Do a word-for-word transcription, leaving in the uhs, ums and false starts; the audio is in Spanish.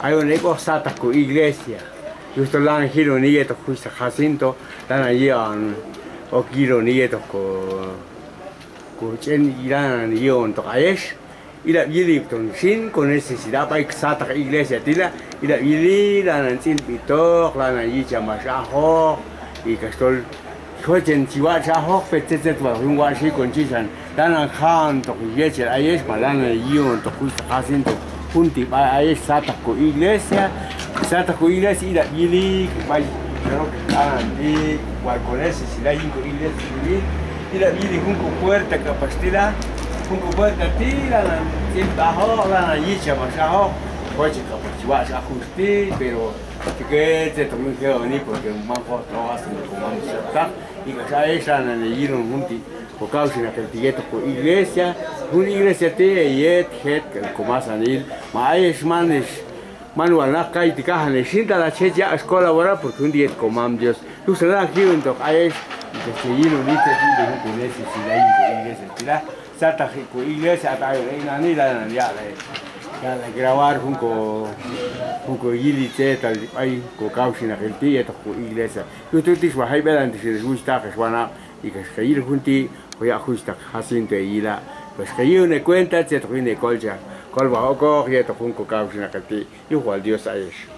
hay un eco sata con iglesia. Justo la han giro ni esto justo Jacinto, la han llevan o giro ni esto con con chen irán ni yo en tocayesh. Y la vida sin con necesidad para sata iglesia tila y la vida la han sin pitor, la han llevan más ajo y que estoช่วยเจนชีวะชาฮอกเป็ดเจ็ดเจ็ดว่าหุ่นว่าชีคนชีฉันด้านข้างตกเยอะเจอไอ้เอสมาด้านยี่ห้อตกคุยสักสินตกหุ่นติดไอ้เอสซาตะกุอิเลเซียซาตะกุอิเลเซียอีดับยี่ลีไปแล้วก็ด้านที่วาร์โคเลสสิได้ยิงกุอิเลเซียอีดับยี่ลีหุ่นกุpuertaกับปัสติลาหุ่นกุpuertaที่ด้านที่ตาฮอกด้านยี่เชื่อมาชาฮอกช่วยเจอกับชีวะชาคุสติเปโรque te tomé que venir porque más no hace como aceptar y que ya ella en el giro junti por causa de que tigueto por iglesia una iglesia te yet het como más anil más manes manual na kai tika han shinta la cheja escola ahora porque un día como Dios tú se da aquí en toc ay que se giro ni te digo que necesidad de iglesia tira sata ko iglesia ta ina ni la ya la grabar junto junto yili te tal ay ko causa que ti esto ko iglesia yo te digo hay verante si les gusta que suena y que se ir junti voy a justa Jacinto y la pues que yo ne cuenta te to ne colcha colba o co y esto junto causa que ti igual Dios a eso